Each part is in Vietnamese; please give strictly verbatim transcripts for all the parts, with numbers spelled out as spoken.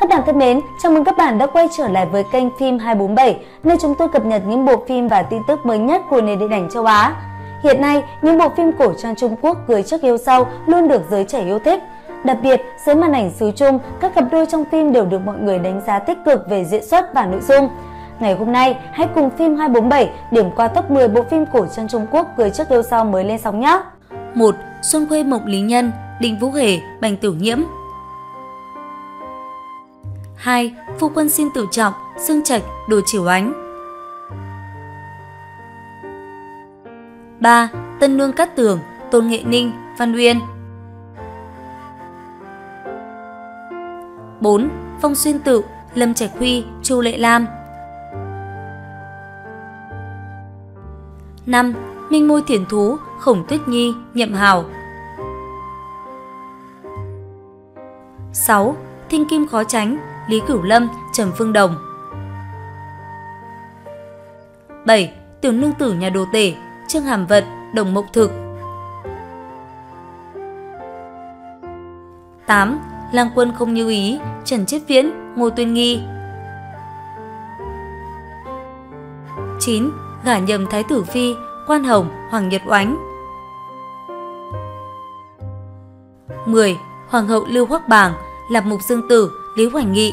Các bạn thân mến, chào mừng các bạn đã quay trở lại với kênh Phim hai bốn bảy, nơi chúng tôi cập nhật những bộ phim và tin tức mới nhất của nền điện ảnh châu Á. Hiện nay, những bộ phim cổ trang Trung Quốc cười trước yêu sau luôn được giới trẻ yêu thích. Đặc biệt, dưới màn ảnh xứ Trung, các cặp đôi trong phim đều được mọi người đánh giá tích cực về diễn xuất và nội dung. Ngày hôm nay, hãy cùng Phim hai bốn bảy điểm qua top mười bộ phim cổ trang Trung Quốc cười trước yêu sau mới lên sóng nhé. một. Xuân Khuê Mộc Lý Nhân, Đinh Vũ Hề, Bành Tiểu Nhiễm. hai. Phu Quân Xin Tự Trọng, Dương Trạch, Đồ Chiểu Ánh. ba. Tân Nương Cát Tường, Tôn Nghệ Ninh, Văn Uyên. bốn. Phong Xuyên Tự, Lâm Trạch Huy, Chu Lệ Lam. năm. Minh Môi Thiền Thú, Khổng Tuyết Nhi, Nhậm Hào. sáu. Thinh Kim Khó Tránh, Lý Cửu Lâm, Trầm Phương Đồng. bảy. Tiểu Nương Tử Nhà Đồ Tể, Trương Hàm Vận, Đồng Mộng Thực. tám. Lang Quân Không Như Ý, Trần Chiết Viễn, Ngô Tuyên Nghi. chín. Gả Nhầm Thái Tử Phi, Quan Hồng, Hoàng Nhật Oánh. mười. Hoàng hậu Lưu Hoắc Bàng, Lạp Mục Dương Tử, Lý Hoành Nghị.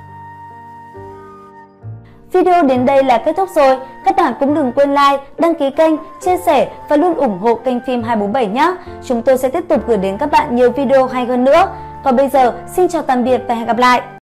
Video đến đây là kết thúc rồi. Các bạn cũng đừng quên like, đăng ký kênh, chia sẻ và luôn ủng hộ kênh Phim hai bốn bảy nhé. Chúng tôi sẽ tiếp tục gửi đến các bạn nhiều video hay hơn nữa. Còn bây giờ, xin chào tạm biệt và hẹn gặp lại.